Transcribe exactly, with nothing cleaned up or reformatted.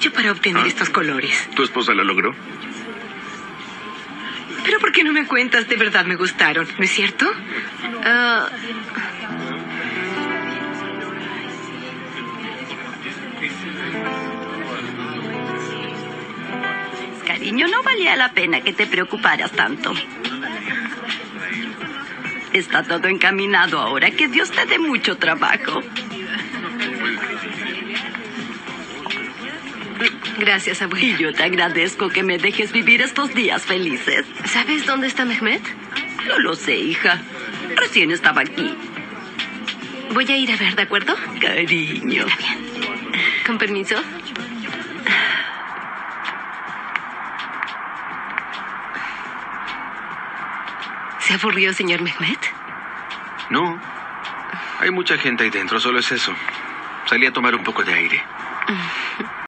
hecho para obtener ¿Ah? estos colores? ¿Tu esposa lo logró? ¿Pero por qué no me cuentas? De verdad me gustaron, ¿no es cierto? Ah, cariño, no valía la pena que te preocuparas tanto. Está todo encaminado ahora. Que Dios te dé mucho trabajo. Gracias, abuela. Y yo te agradezco que me dejes vivir estos días felices. ¿Sabes dónde está Mehmet? No lo sé, hija. Recién estaba aquí. Voy a ir a ver, ¿de acuerdo? Cariño. Está bien. Con permiso. ¿Se aburrió, señor Mehmet? No. Hay mucha gente ahí dentro, solo es eso. Salí a tomar un poco de aire.